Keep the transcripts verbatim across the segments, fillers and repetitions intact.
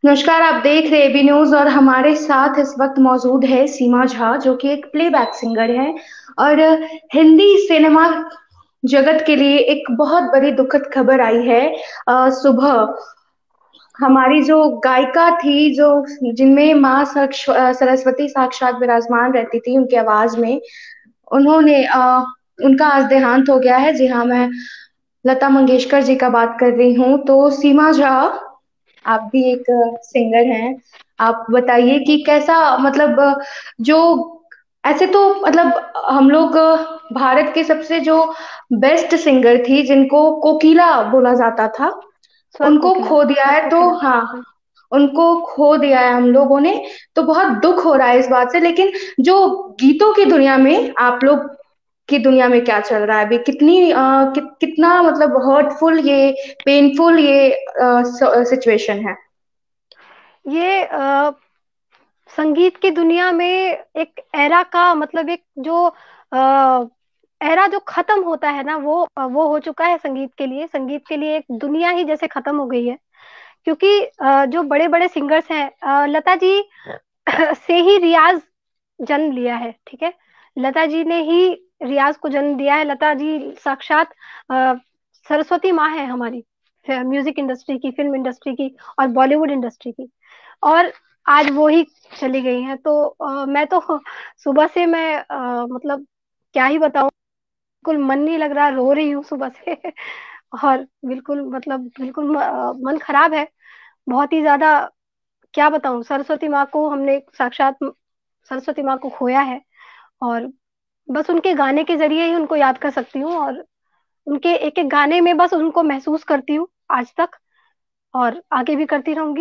नमस्कार, आप देख रहे एबी न्यूज और हमारे साथ इस वक्त मौजूद है सीमा झा जो कि एक प्लेबैक सिंगर है और हिंदी सिनेमा जगत के लिए एक बहुत बड़ी दुखद खबर आई है। अ, सुबह हमारी जो गायिका थी, जो जिनमें माँ सक्ष- अ, सरस्वती साक्षात विराजमान रहती थी उनकी आवाज में, उन्होंने अ, उनका आज देहांत हो गया है। जी हाँ, मैं लता मंगेशकर जी का बात कर रही हूँ। तो सीमा झा, आप भी एक सिंगर हैं, आप बताइए कि कैसा, मतलब अ, जो ऐसे तो मतलब हम लोग अ, भारत के सबसे जो बेस्ट सिंगर थी जिनको कोकिला बोला जाता था, स्वर उनको कोकिला। खो दिया स्वर है। तो कोकिला। हाँ, हम्म। उनको खो दिया है हम लोगों ने। तो बहुत दुख हो रहा है इस बात से। लेकिन जो गीतों की दुनिया में, आप लोग की दुनिया में क्या चल रहा है अभी? कितनी अ, कि, कितना मतलब हर्टफुल ये, पेनफुल ये सिचुएशन है? ये अ, संगीत की दुनिया में एक एरा का मतलब एक जो अ, एरा जो खत्म होता है ना, वो वो हो चुका है संगीत के लिए। संगीत के लिए एक दुनिया ही जैसे खत्म हो गई है। क्योंकि अ, जो बड़े बड़े सिंगर्स हैं, अ, लता जी से ही रियाज जन्म लिया है। ठीक है, लता जी ने ही रियाज को जन्म दिया है। लता जी साक्षात अ, सरस्वती माँ है हमारी म्यूजिक इंडस्ट्री की, फिल्म इंडस्ट्री की और बॉलीवुड इंडस्ट्री की। और आज वो ही चली गई हैं। तो अ, मैं तो सुबह से मैं अ, मतलब क्या ही बताऊं, बिल्कुल मन नहीं लग रहा, रो रही हूँ सुबह से। और बिल्कुल मतलब बिल्कुल म- अ, मन खराब है बहुत ही ज्यादा। क्या बताऊं, सरस्वती माँ को हमने साक्षात सरस्वती माँ को खोया है। और बस उनके गाने के जरिए ही उनको याद कर सकती हूँ, और उनके एक एक गाने में बस उनको महसूस करती हूँ आज तक, और आगे भी करती रहूंगी।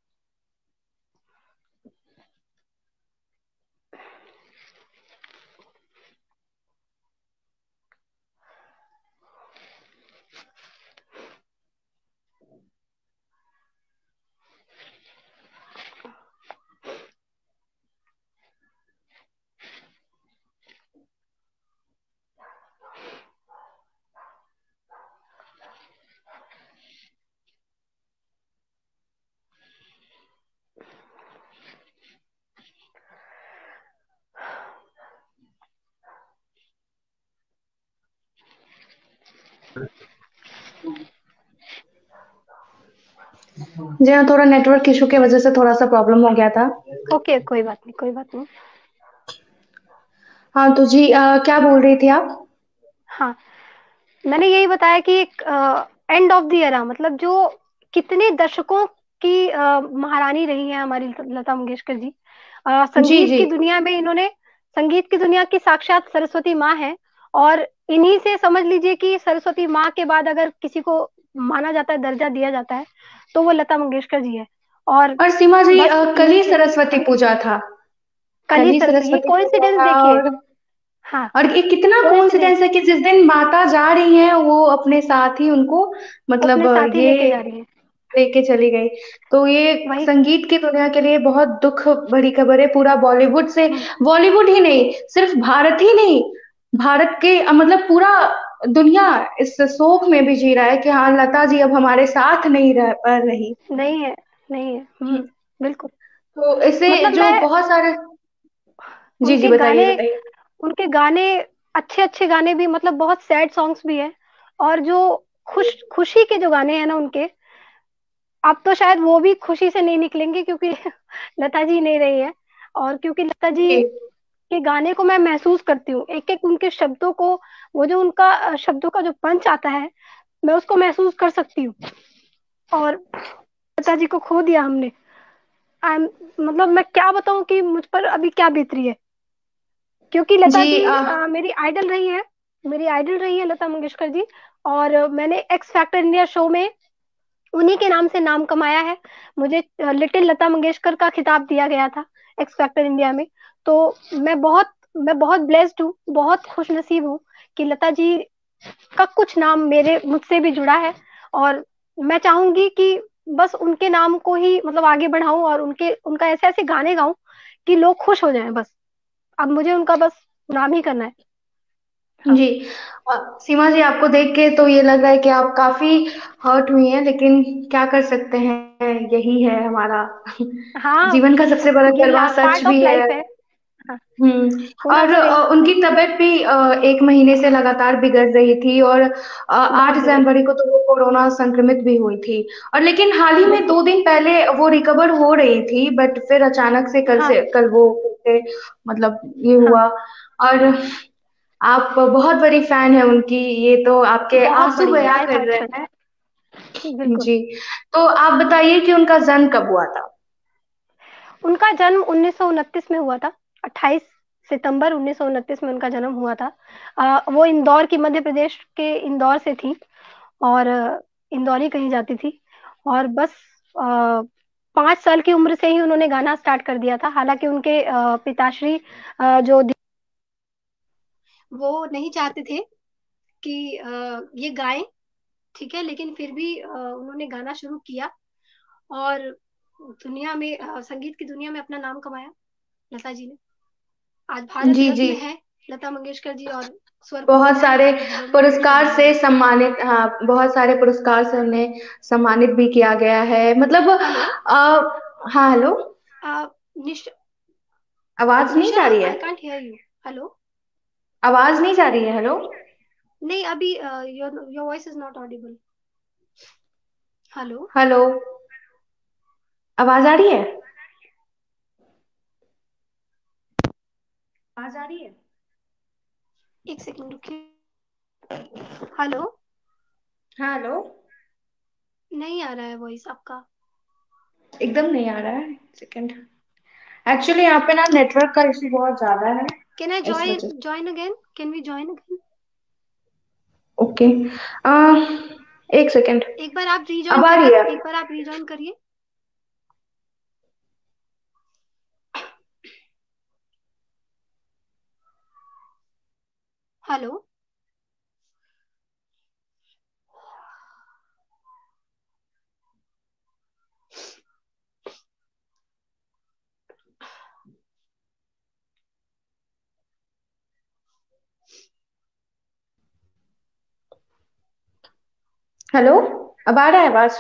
जी हाँ, थोड़ा नेटवर्क इशू की वजह से थोड़ा सा प्रॉब्लम हो गया था। ओके, कोई बात नहीं, कोई बात नहीं। हाँ तो जी, अ, क्या बोल रही थी आप? हाँ, मैंने यही बताया कि एक एंड ऑफ द एरा, मतलब जो कितने दशकों की अ, महारानी रही है हमारी लता मंगेशकर जी। अ, जी संगीत जी। की दुनिया में इन्होंने, संगीत की दुनिया की साक्षात सरस्वती माँ है। और इन्हीं से समझ लीजिए कि सरस्वती माँ के बाद अगर किसी को माना जाता है, दर्जा दिया जाता है, तो वो लता मंगेशकर जी है। और और सीमा जी, बस अ, कल इन्हीं ही से। सरस्वती पूजा था। कल कल ही ही सरस्वती, ये सरस्वती पूजा कोइंसिडेंस था। देखिए। और हाँ, और ये कितना कोइंसिडेंस। कोइंसिडेंस है कि जिस दिन माता जा रही हैं वो अपने साथ ही उनको, वो मतलब अपने अ, साथ ही लेके ये जा रही है। लेके चली गई। तो ये वही। संगीत की दुनिया के लिए बहुत दुख भरी खबर है। पूरा बॉलीवुड से, हम्म। बॉलीवुड ही नहीं, सिर्फ भारत ही नहीं, भारत के अ, मतलब पूरा दुनिया इस शोक में भी जी रहा है कि हाँ, लता जी अब हमारे साथ नहीं रह पा रही। नहीं है, नहीं है। हम्म। बिल्कुल। तो इससे मतलब जो मैं बहुत सारे, जी जी, उनके बताइए गाने बताइए। उनके गाने अच्छे अच्छे गाने भी, मतलब बहुत सैड सॉन्ग्स भी हैं। और जो खुश खुशी के जो गाने हैं ना उनके, अब तो शायद वो भी खुशी से नहीं निकलेंगे, क्योंकि लता जी नहीं रही है। और क्योंकि लता जी जी के गाने को मैं महसूस करती हूँ, एक एक उनके शब्दों को, वो जो उनका अ, शब्दों का जो पंच आता है, मैं उसको महसूस कर सकती हूँ। और लता जी को खो दिया हमने। आई एम, मतलब मैं क्या बताऊं कि मुझ पर अभी क्या बीत रही है। क्योंकि लता जी। जी आ, अ, मेरी आइडल रही है। मेरी आइडल रही है लता मंगेशकर जी। और अ, मैंने एक्स फैक्टर इंडिया शो में उन्हीं के नाम से नाम कमाया है। मुझे अ, लिटिल लता मंगेशकर का खिताब दिया गया था एक्स फैक्टर इंडिया में। तो मैं बहुत मैं बहुत ब्लेस्ड हूँ, बहुत खुश नसीब हूँ कि लता जी का कुछ नाम मेरे मुझसे भी जुड़ा है। और मैं चाहूंगी कि बस उनके नाम को ही मतलब आगे बढ़ाऊं, और उनके उनका ऐसे ऐसे गाने गाऊं कि लोग खुश हो जाएं बस। अब मुझे उनका बस नाम ही करना है। हाँ। जी। अ, सीमा जी, आपको देख के तो ये लग रहा है कि आप काफी हर्ट हुई हैं, लेकिन क्या कर सकते हैं, यही है हमारा हाँ, जीवन का सबसे बड़ा ये कड़वा सच पार्ट ऑफ भी है। लाइफ है। हाँ, हम्म। होना और तो अ, यही है। उनकी तबीयत भी अ, एक महीने से लगातार बिगड़ रही थी, और अ, आठ बहुत बुरी। जनवरी को तो वो कोरोना संक्रमित भी हुई थी। और लेकिन हाल ही में बिल्कुल। दो दिन पहले वो रिकवर हो रही थी, बट फिर अचानक से कल हाँ से कल वो फिर से मतलब ये हाँ, हुआ। और आप बहुत बड़ी फैन है उनकी, ये तो आपके बहुत आंसू बड़ी बयां डाई कर हार्ट रहे फैन। हैं। बिल्कुल। जी। तो आप बताइए कि उनका जन्म कब हुआ था। उनका जन्म उन्नीस सौ उनतीस में हुआ था। अट्ठाईस सितंबर उन्नीस सौ उनतीस में उनका जन्म हुआ था। अ, वो इंदौर की, मध्य प्रदेश के इंदौर से थी। और अ, इंदौर ही कहीं जाती थी। और बस आ, पाँच साल की उम्र से ही उन्होंने गाना स्टार्ट कर दिया था। हालांकि उनके अ, पिताश्री अ, जो दि- वो नहीं चाहते थे कि अ, ये गाएं। ठीक है, लेकिन फिर भी अ, उन्होंने गाना शुरू किया। और दुनिया में अ, संगीत की दुनिया में अपना नाम कमाया, लता जी ने। आज भारत जी जी। रत्न है लता मंगेशकर जी, और स्वर बहुत कोकिला सारे हमारी जीवन में हमेशा पुरस्कार बनी से रहेगी। सम्मानित, हाँ, बहुत सारे पुरस्कार से उन्हें सम्मानित भी किया गया है, मतलब हेलो। आ, हाँ, हेलो। निश आवाज नहीं निशा, जा रही है। I can't hear you. Hello. आवाज नहीं जा रही है, हेलो। नहीं, अभी your your voice is not audible. Hello. Hello. आवाज आ रही है। आवाज आ रही है। एक सेकंड रुकिए। हेलो। हाँ, हेलो। नहीं आ रहा है वॉइस आपका। एकदम नहीं आ रहा है, सेकंड। एक्चुअली यहाँ पे ना नेटवर्क का इशू बहुत ज्यादा है, कैन आई इस जॉइन वजह से। Join again? Can we join again? Okay. आ, एक सेकंड। एक बार आप रीजॉइन अब आ रही करिए, है। एक बार आप रीजॉइन करिए। हेलो। हेलो। अब आ रहा है आवाज।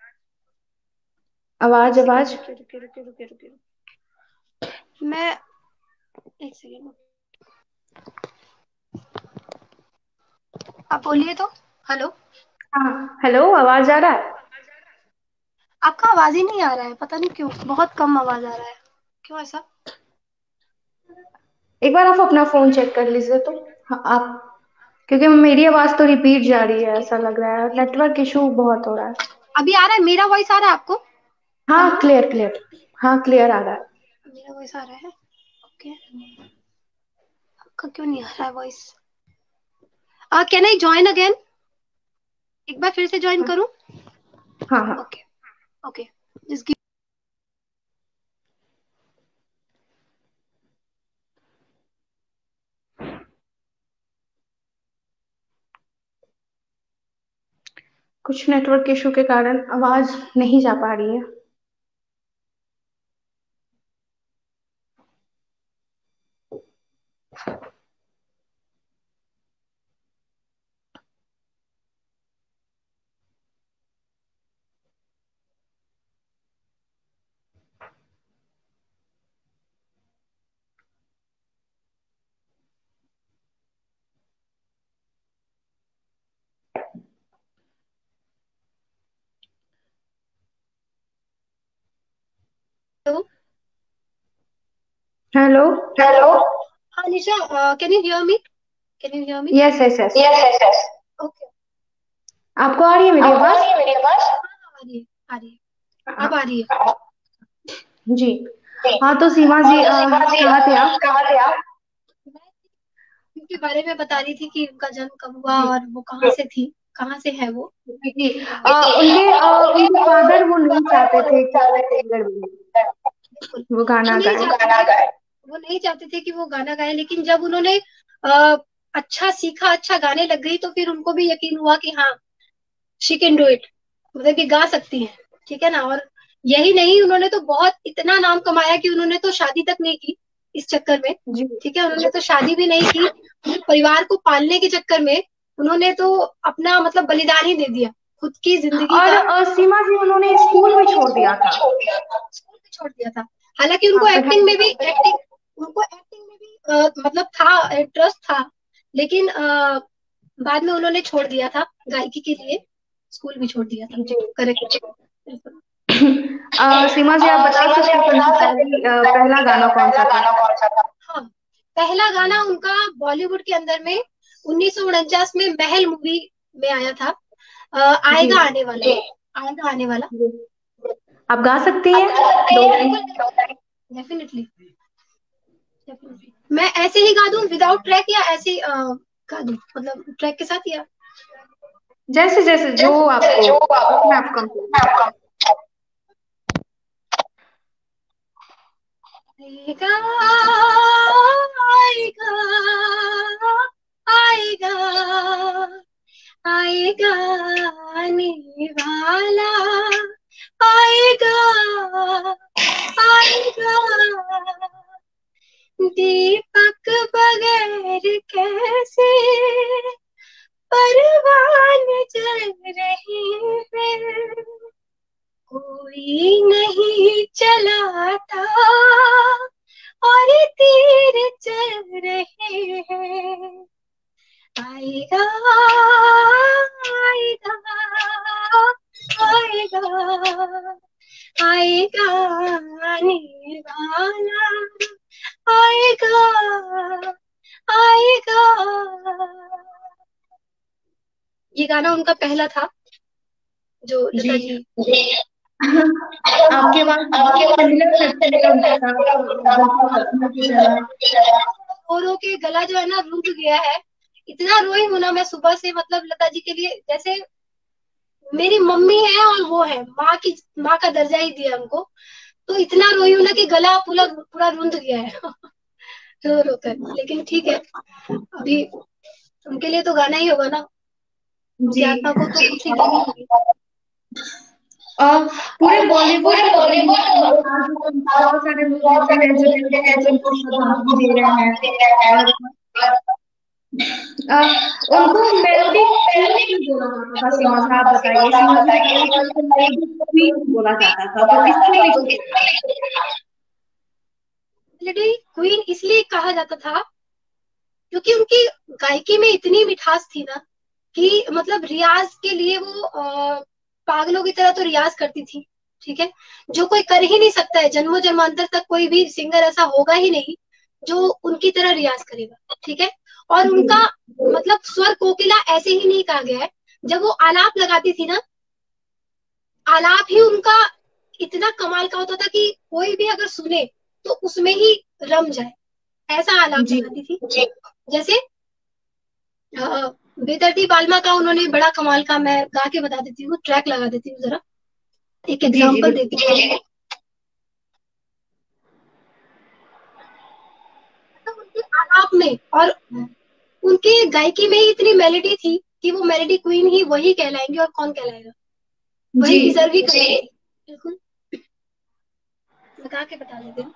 एक आवाज सेकंड आवाज। रुकिए रुकिए रुकिए रुकिए रुकिए। मैं एक सेकंड, आप बोलिए तो। हेलो। हाँ, हेलो, आवाज आ रहा है। आपका आवाज ही नहीं आ रहा है, पता नहीं क्यों, बहुत कम आवाज आ रहा है। क्यों ऐसा? एक बार आप अपना फोन चेक कर लीजिए तो। हाँ, आप, क्योंकि मेरी आवाज तो रिपीट जा रही है, ओके, ऐसा लग रहा है, वेट वेट। नेटवर्क इशू बहुत हो रहा है। अभी आ रहा है मेरा वॉइस? आ रहा है आपको? हाँ, हेलो। Clear clear. हाँ, क्लियर आ रहा है। मेरा वॉइस आ रहा है? ओके। आपका क्यों नहीं आ रहा है voice? Can I join again? एक बार फिर से ज्वाइन हाँ करूं? हाँ हाँ। ओके। ओके। Just give. कुछ नेटवर्क इशू के कारण आवाज नहीं जा पा रही है। हेलो। हेलो। हेलो। हाँ Nisha, can you hear me? Can you hear me? Yes yes yes. Yes yes yes. Okay. आपको आ रही है मेरी आपको आ आवाज। रही है मेरी आवाज? हाँ हाँ, आ रही है, आ रही है, अब हाँ आ रही है। जी। जी। हाँ, तो सीमा हाँ जी, तो अ, सीमा जी, कहाँ थे अ, आप। कहाँ थे आप? मैं उनके बारे में बता रही थी कि उनका जन्म कब हुआ जी और वो कहाँ से थी, कहाँ से है वो। जी जी। अ, जी, उनके अ, अ, उनके उनके अ, फादर वो उनके नहीं फादर चाहते वो थे नहीं कि वो चाहते थे। सिंगर बने, बिल्कुल। वो वो गाना नहीं गाए। चाहते गाना थे गाए। वो नहीं चाहते थे कि वो गाना गाए, लेकिन जब उन्होंने अ, अच्छा सीखा, अच्छा गाने लग गई, तो फिर उनको भी यकीन हुआ कि हाँ, शी कैन डू इट, मतलब कि गा सकती है। ठीक है ना? और यही नहीं, उन्होंने तो बहुत इतना नाम कमाया कि उन्होंने तो शादी तक नहीं की इस चक्कर में। जी ठीक है, उन्होंने तो शादी भी नहीं की, अपने परिवार को पालने के चक्कर में उन्होंने तो अपना मतलब बलिदान ही दे दिया खुद की जिंदगी और का। अ, सीमा जी उन्होंने स्कूल भी छोड़ दिया था। स्कूल भी छोड़ दिया था। हालांकि उनको हाँ, एक्टिंग पढ़ाई। में भी एक्टिंग उनको एक्टिंग में भी अ, मतलब था, इंटरेस्ट था, लेकिन अ, बाद में उन्होंने छोड़ दिया था गायकी के लिए, स्कूल भी छोड़ दिया था। जी। करेक्ट। अ, सीमा जी, आप बता सकते हैं उनकी पहली अ, पहला गाना कौन सा था? हाँ, पहला गाना उनका बॉलीवुड के अंदर में उन्नीस सौ उनचास में महल मूवी में आया था, अ, जी आएगा आने वाला। आएगा आने वाला। जी। आप गा सकती हैं दो लाइन? डेफिनेटली। मैं ऐसे ही गा दूं विदाउट ट्रैक, या ऐसे ही, अ, गा दूं मतलब ट्रैक के साथ, या जैसे जैसे जो आपको अपने आप कंफर्ट। आएगा आएगा आएगा आएगा आने वाला, आएगा आएगा दीपक बगैर कैसे परवान जल रहे हैं, कोई नहीं चलाता और तीर चल रहे हैं, आएगा आएगा आएगा आएगा आने वाला, आएगा आएगा। ये गाना उनका पहला था जो जी। लता जी। आपके पास बहुत सिमिलर लगता है उनके साथ। रो रो के गला जो है ना रुक गया है, इतना रोई हूं ना मैं सुबह से, मतलब लता जी के लिए, जैसे मेरी मम्मी है और वो है माँ की, माँ का दर्जा ही दिया हमको, तो इतना रोई हूं ना कि गला पूरा पूरा रुंध गया है रो रो कर। लेकिन ठीक है, अभी उनके लिए तो गाना ही होगा ना, उनकी जी। आत्मा को तो कुछ ही देनी होगी। और पूरे बॉलीवुड बहुत सारे लोग ऐसे हैं जो उनको श्रद्धांजलि दे रहे हैं। और अ, उनको मेलोडी क्वीन भी बोला जाता था। सीमा जी, आप बताइए, सीमा जी को एक तरह से मेलोडी क्वीन बोला जाता था, तो इसको लेकर मेलोडी क्वीन इसलिए कहा जाता था क्योंकि उनकी गायकी में इतनी मिठास थी ना, कि मतलब रियाज के लिए वो अ, पागलों की तरह तो रियाज करती थी। ठीक है, जो कोई कर ही नहीं सकता है, जन्मों जन्मांतर तक कोई भी सिंगर ऐसा होगा ही नहीं जो उनकी तरह रियाज करेगा। ठीक है, और उनका मतलब स्वर कोकिला ऐसे ही नहीं कहा गया है, जब वो आलाप लगाती थी ना, आलाप ही उनका इतना कमाल का होता था कि कोई भी अगर सुने तो उसमें ही रम जाए, ऐसा आलाप जी। लगाती थी। जैसे बेदर्दी बालमा का उन्होंने बड़ा कमाल का, मैं गा के बता देती हूँ, ट्रैक लगा देती हूँ जरा, एक जी जी एग्जांपल बिल्कुल। देती हूँ। मतलब उनके आलाप में और उनके गायकी में ही इतनी मेलेडी थी कि वो मेलेडी क्वीन ही वही कहलाएंगे, और कौन कहलाएगा, वही जी डिजर्व ही करेगी। बिल्कुल, मैं गा के बता देती हूँ।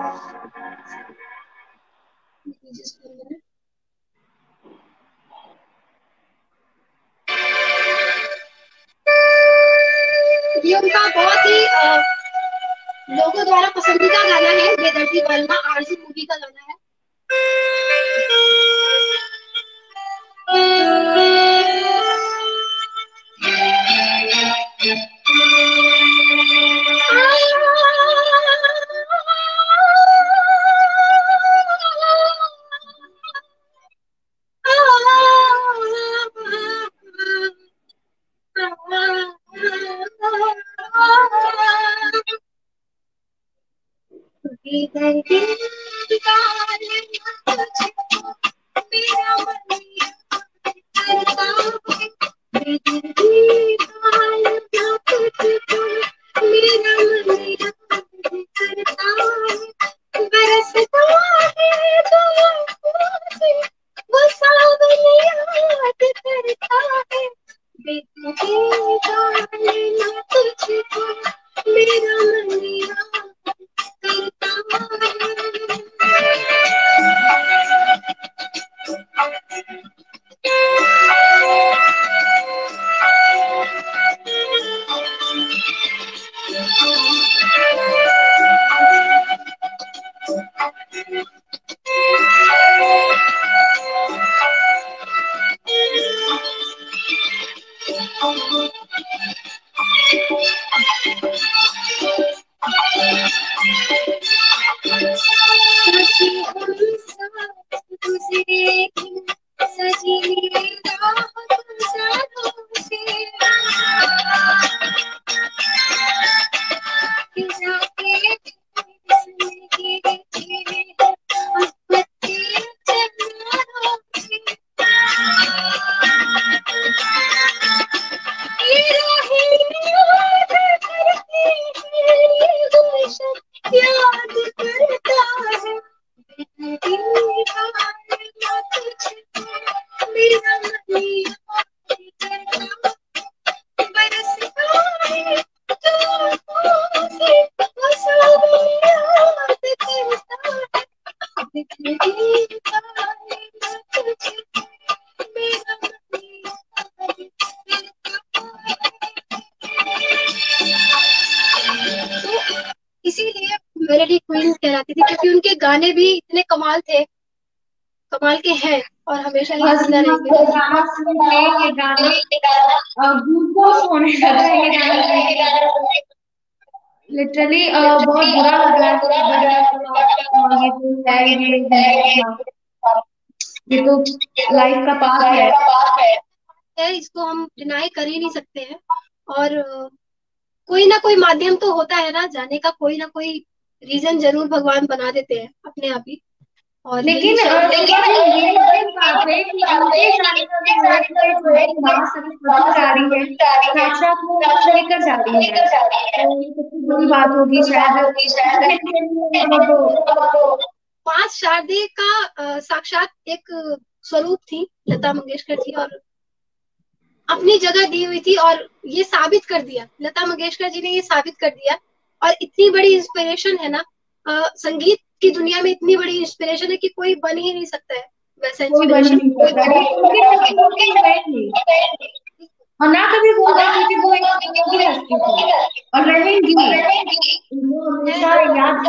ये उनका बहुत ही अ, लोगों द्वारा पसंदीदा गाना है, बेदर्दी बालमा आरज़ू मूवी का गाना है। इसीलिए मेलोडी क्वीन कहलाती थी, क्योंकि उनके गाने भी इतने कमाल थे, कमाल के हैं और हमेशा लिए जिंदा रहेंगे। गाना सुन के ये गाना गूज़बम्स होने लग रहा है, ये गाना लिटरली बहुत बुरा लग रहा है। ये तो है, ये ये तो लाइफ का पार्ट है, इसको हम डिनाई कर ही नहीं सकते हैं। और कोई ना कोई माध्यम तो होता है ना जाने का, कोई ना कोई रीजन जरूर भगवान बना देते हैं अपने आप ही। और लेकिन लेकर जा रही है, बड़ी बात होगी शायद। पांच शारदे का साक्षात एक स्वरूप थी लता मंगेशकर जी, और अपनी जगह दी हुई थी, और ये साबित कर दिया लता मंगेशकर जी ने, ये साबित कर दिया। और इतनी बड़ी इंस्पिरेशन है ना, आ, संगीत की दुनिया में इतनी बड़ी इंस्पिरेशन है कि कोई बन ही नहीं सकता है वैसा इंस्पिरेशन। और ना कभी बोला कि वो एक और रहेंगी, हमेशा याद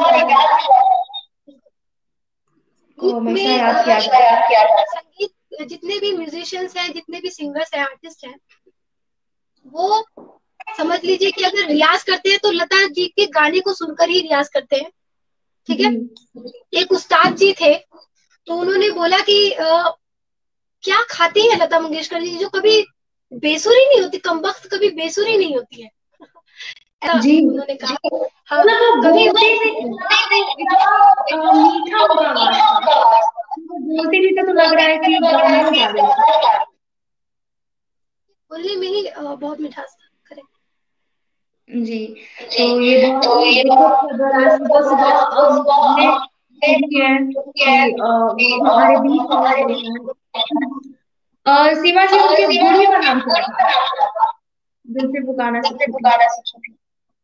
हमेशा याद किया। संगीत जितने भी म्यूजिशियंस हैं, जितने भी सिंगर्स हैं, आर्टिस्ट हैं, वो समझ लीजिए कि अगर रियाज करते हैं तो लता जी के गाने को सुनकर ही रियाज करते हैं, ठीक है। एक उस्ताद जी थे, तो उन्होंने बोला कि आ, क्या खाती है लता मंगेशकर जी जो कभी बेसुरी नहीं होती, कमबख्त कभी बेसुरी नहीं होती है, जी उन्होंने कहा। हाँ, कभी मीठा बोलते भी तो लग रहा है कि गाने में गा रहे हैं, बोलने में ही बहुत मिठास था। जी, तो ये बहुत ये सुबह सुबह हमारे बीच सीमा जी उनके गुरु का नाम क्या था, दिल से पुकारा सीखी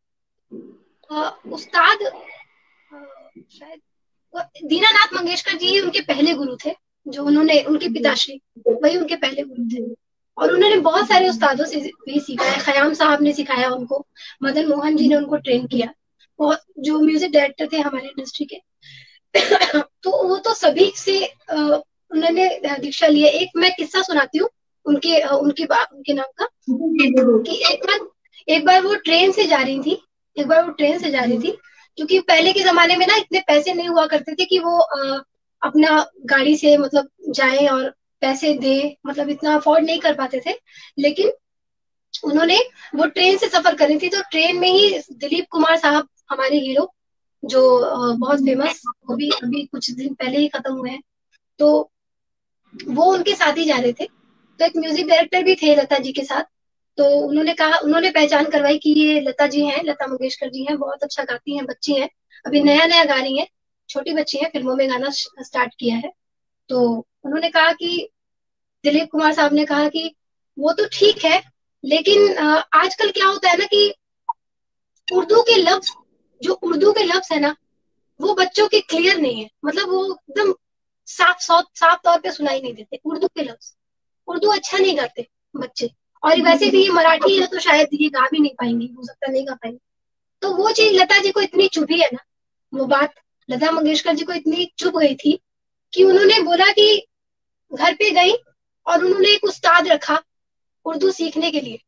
उस्ताद शायद दीनानाथ मंगेशकर जी उनके पहले गुरु थे, जो उन्होंने उनके पिताश्री वही उनके पहले गुरु थे। और उन्होंने बहुत सारे उस्तादों से भी सीखा है। खयाम साहब ने सिखाया उनको, मदन मोहन जी ने उनको ट्रेन किया, बहुत जो म्यूजिक डायरेक्टर थे हमारे इंडस्ट्री के। तो वो तो सभी से उन्होंने दीक्षा ली है। एक मैं किस्सा सुनाती हूँ उनके उनके उनके नाम का, कि एक बार एक बार वो ट्रेन से जा रही थी एक बार वो ट्रेन से जा रही थी क्योंकि पहले के जमाने में ना इतने पैसे नहीं हुआ करते थे कि वो आ, अपना गाड़ी से मतलब जाए और पैसे दे, मतलब इतना अफोर्ड नहीं कर पाते थे। लेकिन उन्होंने वो ट्रेन से सफर करी थी, तो ट्रेन में ही दिलीप कुमार साहब हमारे हीरो, जो बहुत फेमस, वो भी अभी कुछ दिन पहले ही खत्म हुए हैं, तो वो उनके साथ ही जा रहे थे। तो एक म्यूजिक डायरेक्टर भी थे लता जी के साथ, तो उन्होंने कहा, उन्होंने पहचान करवाई कि ये लता जी हैं, लता मंगेशकर जी हैं, बहुत अच्छा गाती हैं, बच्ची हैं, अभी नया नया गा रही हैं, छोटी बच्ची हैं, फिल्मों में गाना स्टार्ट किया है। तो उन्होंने कहा कि दिलीप कुमार साहब ने कहा कि वो तो ठीक है, लेकिन आजकल क्या होता है ना कि उर्दू के लफ्ज, जो उर्दू के लफ्ज है ना, वो बच्चों के क्लियर नहीं है, मतलब वो एकदम साफ साफ साफ तौर पे सुनाई नहीं देते उर्दू के लफ्ज। उर्दू अच्छा नहीं गाते बच्चे, और वैसे भी ये मराठी है तो शायद ये गा भी नहीं पाएंगे, हो सकता नहीं गा पाएंगे। तो वो चीज लता जी को इतनी चुभी है ना, वो बात लता मंगेशकर जी को इतनी चुभ गई थी कि उन्होंने बोला कि घर पे गई और उन्होंने एक उस्ताद रखा उर्दू सीखने के लिए।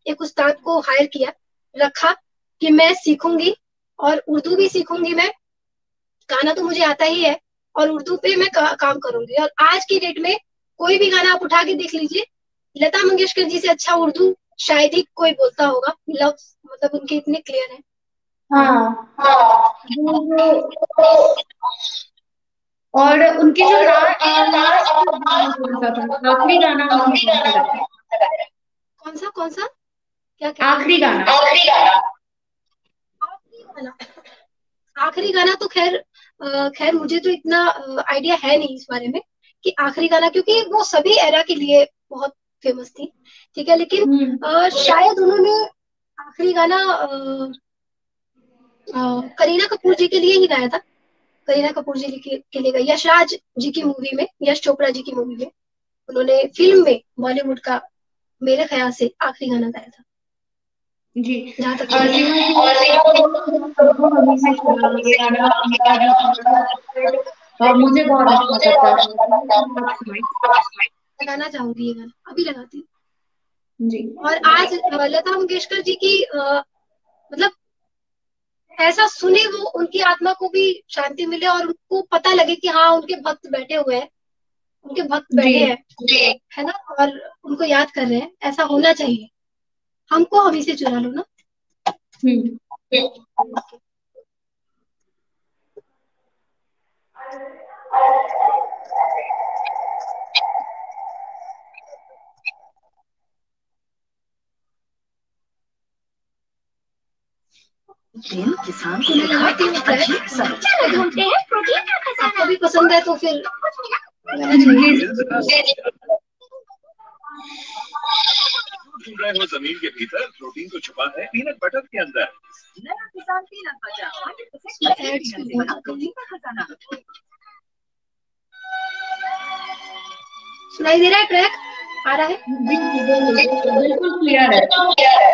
एक उस्ताद को हायर किया, रखा कि मैं सीखूंगी और उर्दू भी सीखूंगी मैं, गाना तो मुझे आता ही है और उर्दू पे मैं का, काम करूंगी। और आज की डेट में कोई भी गाना आप उठा के देख लीजिए, लता मंगेशकर जी से अच्छा उर्दू शायद ही कोई बोलता होगा, लफ्ज मतलब उनके इतने क्लियर हैं। हाँ, वो और उनके जो लास्ट आखिरी गाना मुझे बहुत अच्छा लगा। कौन सा कौन सा क्या क्या आखिरी गाना आखिरी गाना आखिरी गाना तो खैर खैर मुझे तो इतना आइडिया है नहीं इस बारे में कि आखिरी गाना, क्योंकि वो सभी एरा के लिए बहुत फेमस थी, ठीक है, लेकिन आ, शायद उन्होंने आखिरी गाना आ, आ, करीना कपूर जी के लिए ही गाया था। करीना कपूर जी के, के लिए गाया, यश राज जी की मूवी में, यश चोपड़ा जी की मूवी में उन्होंने फिल्म में बॉलीवुड का मेरे ख्याल से आखिरी गाना गाया था जी। जहाँ तक और मुझे बहुत अच्छा लगता है, लगाना चाहूंगी ये गाना, अभी लगाती हूँ जी। और आज लता मंगेशकर जी की आ, मतलब ऐसा सुने वो, उनकी आत्मा को भी शांति मिले और उनको पता लगे कि हाँ उनके भक्त बैठे हुए हैं, उनके भक्त बैठे हैं, है ना, और उनको याद कर रहे हैं। ऐसा होना चाहिए, हमको हम इसे चुरा लो ना। हम्म। किसान को लगाती हूँ ढूंढते हैं प्रोटीन का खजाना, आपको भी पसंद है तो फिर ढूंढ रहे हो जमीन के भीतर प्रोटीन को छुपा है पीनट बटर के अंदर। नया किसान पीनट बटर खजाना। सुनाई दे रहा है ट्रैक आ रहा है? बिल्कुल क्लियर है।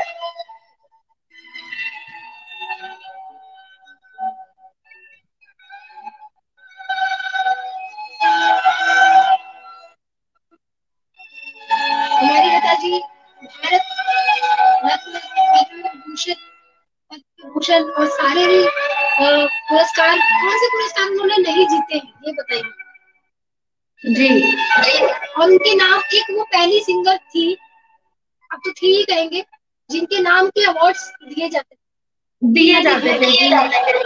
हमारी लता जी भारत रत्न, पद्म भूषण, पद्म भूषण और सारे ही पुरस्कार, कौन से पुरस्कार उन्होंने नहीं जीते हैं ये बताइए? जी। और उनके नाम, एक वो पहली सिंगर थी, अब तो थी ही कहेंगे, जिनके नाम के अवार्ड्स दिए जाते दिए जाते थे।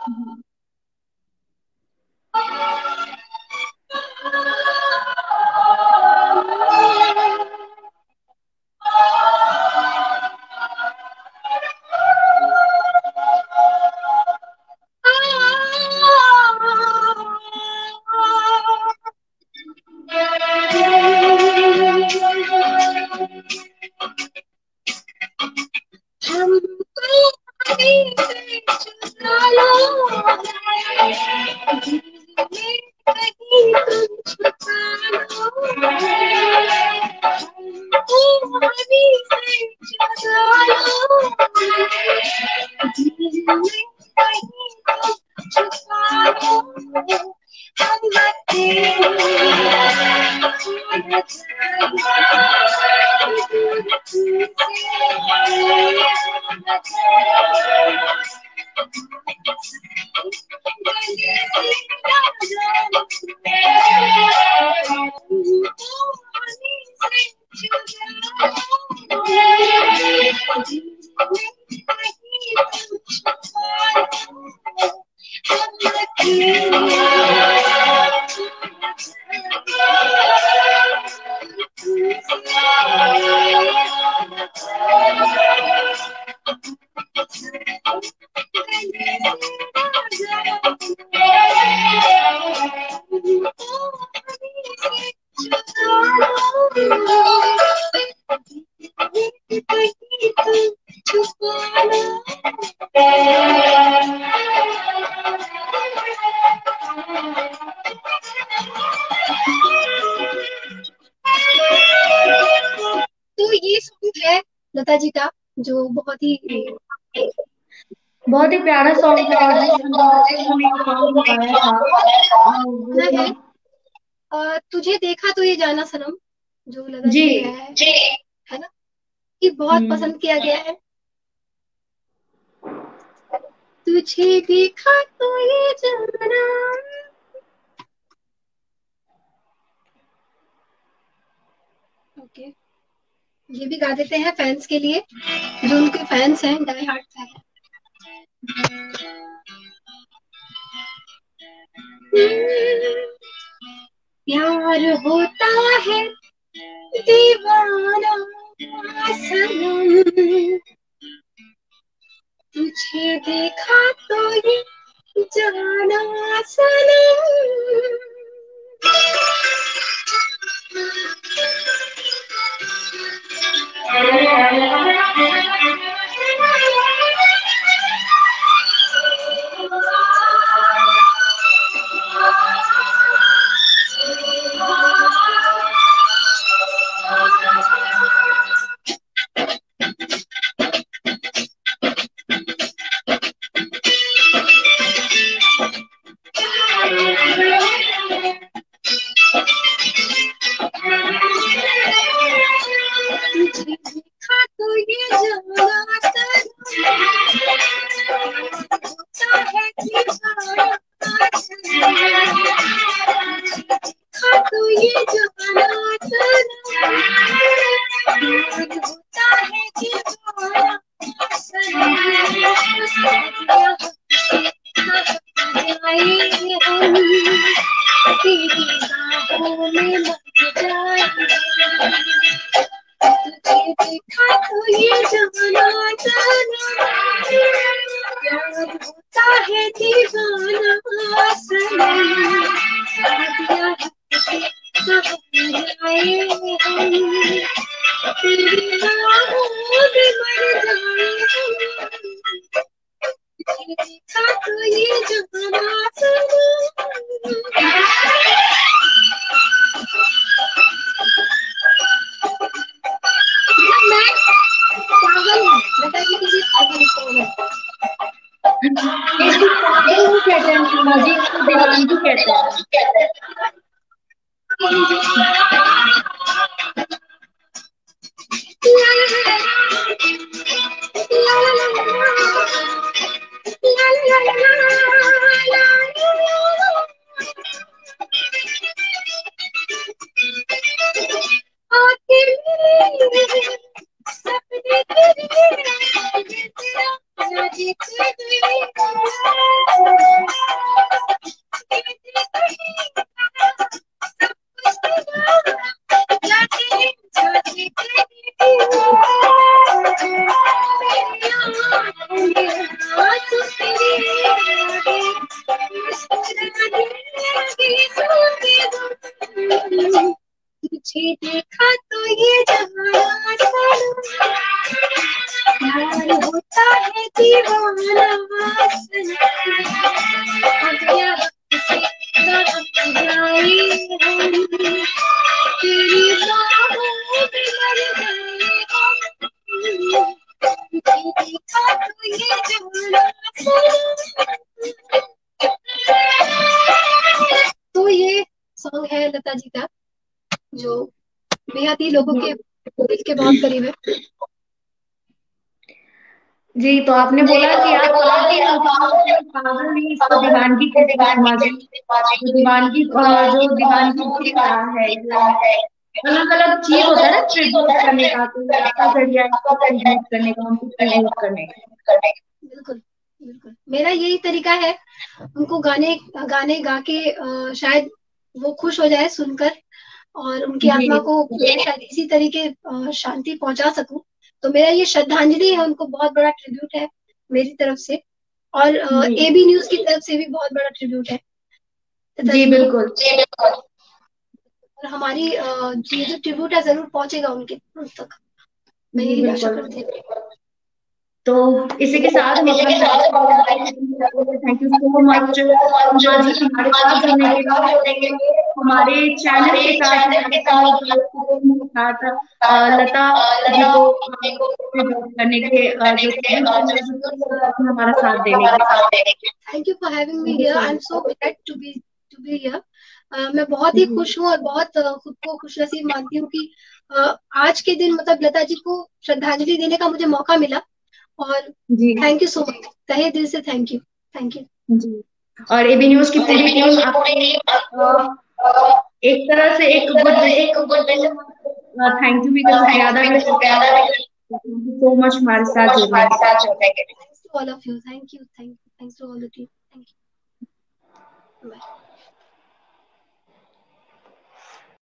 तो ये सॉन्ग है लता जी का, जो बहुत ही बहुत ही प्यारा सॉन्ग था और जिस अंदाज से उन्होंने सॉन्ग गाया था, तुझे देखा तो ये जाना सनम, जो लता जी है, है ना, ये बहुत हम्म। पसंद किया गया है। तुझे देखा तो ये जाना। ओके, ये भी गा देते हैं फैंस के लिए, जो उनके फैंस हैं, डाई हार्ट फैन। प्यार होता है दीवाना सनम, तुझे देखा तो ये जाना सनम। तुझे देखा तो ये जाना तो ये जाना होता है दीवाना तेरी बाहों में मर जाए, तुझे देखा तो ये जाना जाना, याद होता है दीवाना सनम, जाए हम तेरी बाहों में मर जाए, तुझे देखा तो ये जाना सनम। मैं पागल हूँ, बताइए मुझे पागल कौन है? इसको पागल नहीं कहते हैं सीमा जी, इसको दीवानगी कहते हैं। सपने तुझे देखा तो ये जहां प्यार होता है दीवाना सनम, अब यहाँ से कहाँ जाए हम, तेरी बाहों में मर जाए हम, तुझे देखा तो ये जहां तो ये सॉन्ग है लता जी का, जो बेहद ही लोगों के दिल के बहुत करीब है। जी, तो आपने बोला कि आप पागल नहीं, इसको दीवानगी कहते हैं सीमा जी। जो दीवानगी जो दीवानगी है, अलग अलग चीज होता है ना ट्रिब्यूट करने का, तो आपका जरिया ट्रिब्यूट करने का, उनको ट्रिब्यूट करने का। बिल्कुल बिल्कुल, मेरा यही तरीका है, उनको गाने गाने गा के आ, शायद वो खुश हो जाए सुनकर, और उनकी आत्मा को शायद इसी तरीके शांति पहुंचा सकूं। तो मेरा ये श्रद्धांजलि है, उनको बहुत बड़ा ट्रिब्यूट है मेरी तरफ से, और एबी न्यूज की तरफ से भी बहुत बड़ा ट्रिब्यूट है। जी बिल्कुल, और हमारी ये जो ट्रिब्यूट है जरूर पहुंचेगा उनके उन तक, मैं यही आशा करती हूँ। तो इसी के साथ थैंक यू सो मच हमारे साथ जुड़ने के लिए, हमारे चैनल के साथ साथ लता जी को करने के हमारा साथ देने के। Thank you for having me here, I am so glad to be to be here. मैं बहुत ही खुश हूँ और बहुत खुद को खुशनसीब मानती हूँ कि आज के दिन मतलब लता जी को श्रद्धांजलि देने का मुझे मौका मिला, और थैंक यू सो मच, तहे दिल से थैंक यू, थैंक यू जी। और एबी न्यूज की पूरी टीम आपको एक तरह से एक गुड थैंक यू भी कर ज्यादा सो मच हमारे साथ जुड़ने के लिए। All of you, thank you, thank you, thanks to all the team, thank you.